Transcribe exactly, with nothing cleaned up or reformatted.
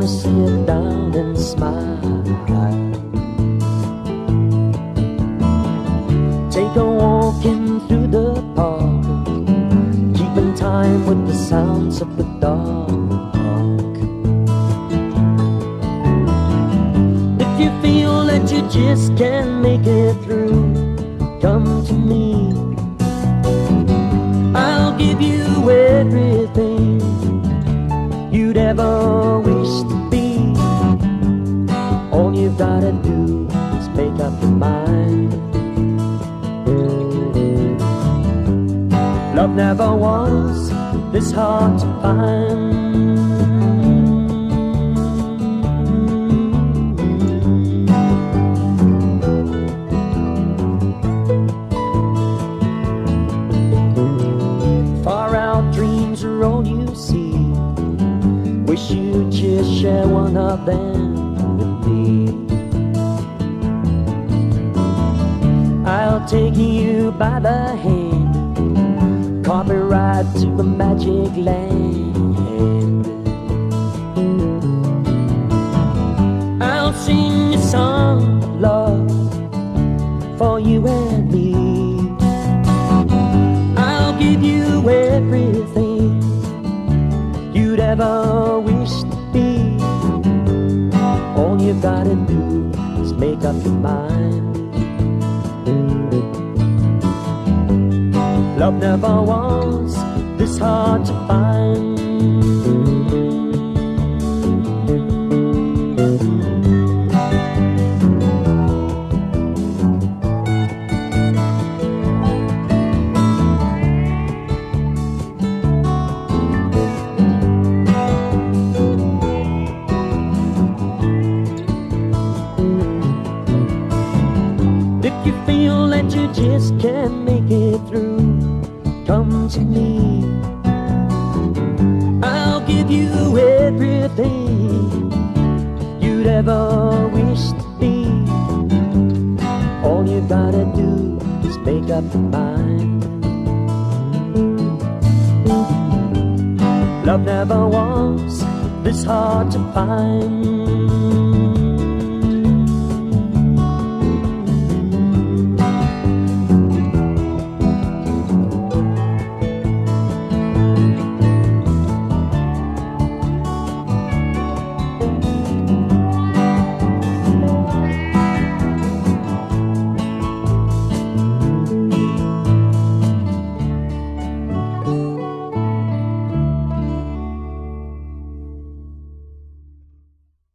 wanna sit down and smile. Take a walking through the park, keeping time with the sounds of the dark. If you feel that you just can't make it through, come to me. I'll give you everything you'd ever wish to be. All you've gotta do is make up your mind. Love never was this hard to find. Far out dreams are all you see. Wish you'd just share one of them with me. I'll take you by the hand, copyright to the magic land. I'll sing a song of love for you and me. I'll give you everything you'd ever wish to be. All you've gotta do is make up your mind. Love never was this hard to find. If you feel that you just can't make it through, come to me. I'll give you everything you'd ever wish to be. All you gotta do is make up your mind. Love never was this hard to find.